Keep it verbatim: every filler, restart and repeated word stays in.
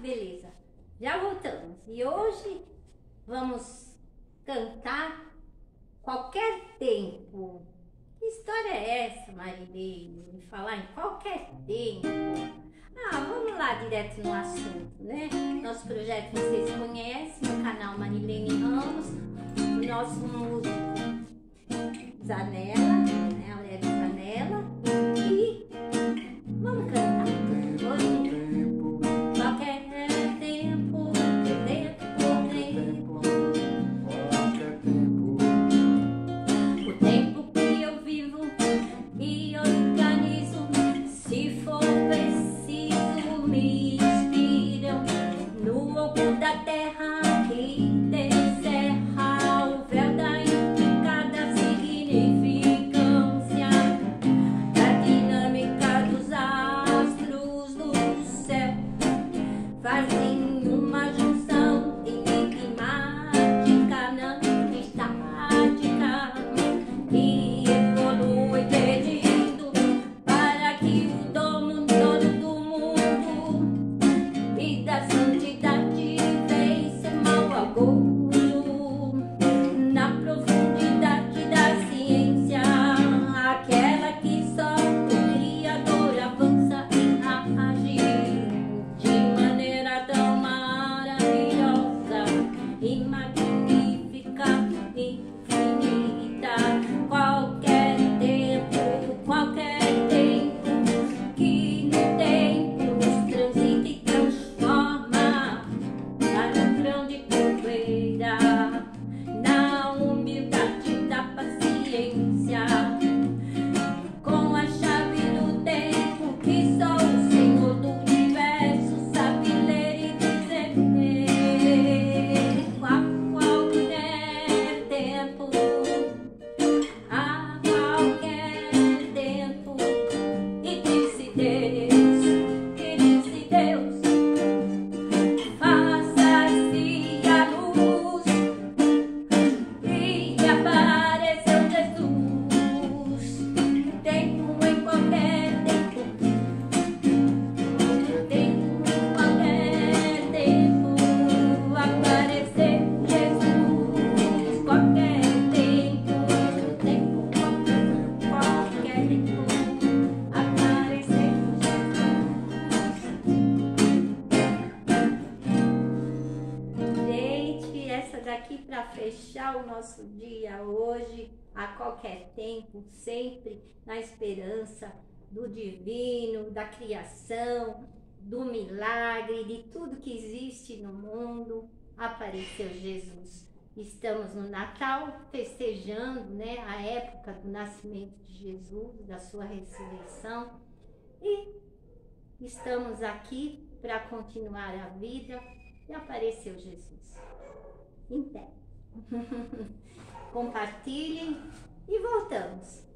beleza. Já voltamos. E hoje vamos cantar Qualquer Tempo. Que história é essa, Marilene? Me falar em qualquer tempo. Ah, vamos lá direto no assunto, né? Nosso projeto vocês conhecem, o canal Marilene Ramos, o nosso músico Zanella, né? Aurélio Zanella. E vamos cantar. Hoje, qualquer tempo, tempo, tempo. O tempo que eu vivo e organizo, se for preciso, me inspiram no oco da terra que descerra o véu da intricada significância da dinâmica dos astros no céu. Fazem uma junção enigmática, não estática, que evolui pedindo para que o dono todo do mundo e da santidade vença mal orgulho na profundidade da ciência, aquela que só o Criador avança e age de maneira tão maravilhosa e magnífica, infinita. Qualquer tempo, qualquer tempo que no tempo nos transita e transforma para um grão de poeira, na humildade da paciência, com a chave do tempo que só o Senhor do universo sabe ler e dizer. A qualquer tempo, a qualquer tempo, e disse Deus, e disse Deus, faça-se a luz, e apareceu Jesus. Tempo em qualquer tempo, tempo em qualquer tempo, apareceu Jesus. Qualquer tempo, tempo, qualquer tempo, apareceu Jesus. Gente, essa daqui para fechar o nosso dia hoje, a qualquer tempo, sempre na esperança do divino, da criação, do milagre, de tudo que existe no mundo, apareceu Jesus. Estamos no Natal festejando, né, a época do nascimento de Jesus, da sua ressurreição, e estamos aqui para continuar a vida e apareceu Jesus. Então, compartilhem e voltamos.